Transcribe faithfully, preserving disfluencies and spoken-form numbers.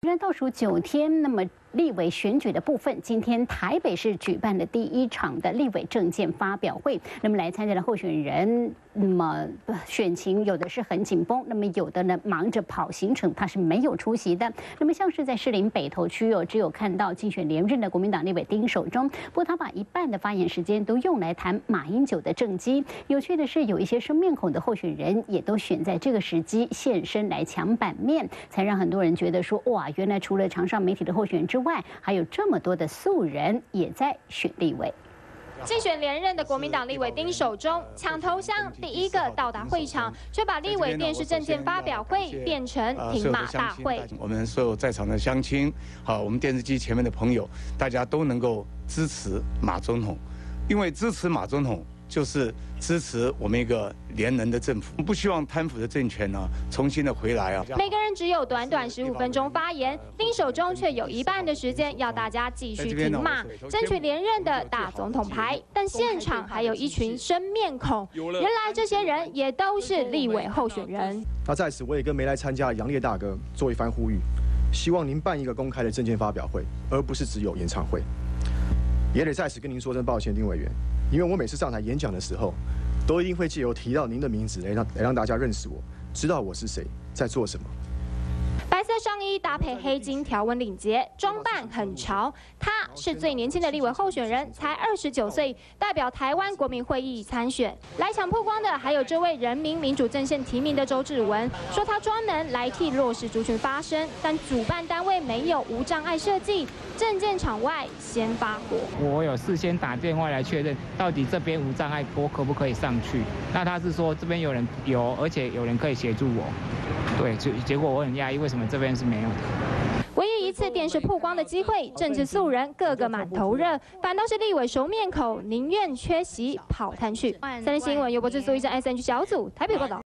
虽然倒数九天，那么立委选举的部分，今天台北市举办了第一场的立委政见发表会。那么来参加的候选人，那么选情有的是很紧绷，那么有的呢忙着跑行程，他是没有出席的。那么像是在士林北投区哦，只有看到竞选连任的国民党立委丁守中，不过他把一半的发言时间都用来谈马英九的政绩。有趣的是，有一些生面孔的候选人也都选在这个时机现身来抢版面，才让很多人觉得说，哇，原来除了常上媒体的候选人之外，还有这么多的素人也在选立委。 竞选连任的国民党立委丁守中抢头香，第一个到达会场，却把立委电视政见发表会变成挺马大会。 我们所有在场的乡亲，好，我们电视机前面的朋友，大家都能够支持马总统，因为支持马总统就是支持我们一个连任的政府，不希望贪腐的政权呢重新的回来啊。 每个人只有短短十五分钟发言，丁守中却有一半的时间要大家继续挺马，争取连任的大总统牌。但现场还有一群生面孔，原来这些人也都是立委候选人。 那在此，我也跟没来参加的杨烈大哥做一番呼吁，希望您办一个公开的政见发表会，而不是只有演唱会。也得在此跟您说声抱歉，丁委员。因为我每次上台演讲的时候，都一定会借由提到您的名字来让来让大家认识我，知道我是谁，在做什么。 白色上衣搭配黑金条纹领结，装扮很潮。他是最年轻的立委候选人，才二十九岁，代表台湾国民会议参选。来抢曝光的还有这位人民民主阵线提名的周志文，说他专门来替弱势族群发声，但主办单位没有无障碍设计，政见场外先发火。 我有事先打电话来确认，到底这边无障碍，我可不可以上去？那他是说这边有人有，而且有人可以协助我。对，结结果我很讶异，为什么这边是没有的？ 唯一一次电视曝光的机会，政治素人个个满头热，反倒是立委熟面孔宁愿缺席跑摊去。三立新闻由博智苏一正 S N G 小组台北报道。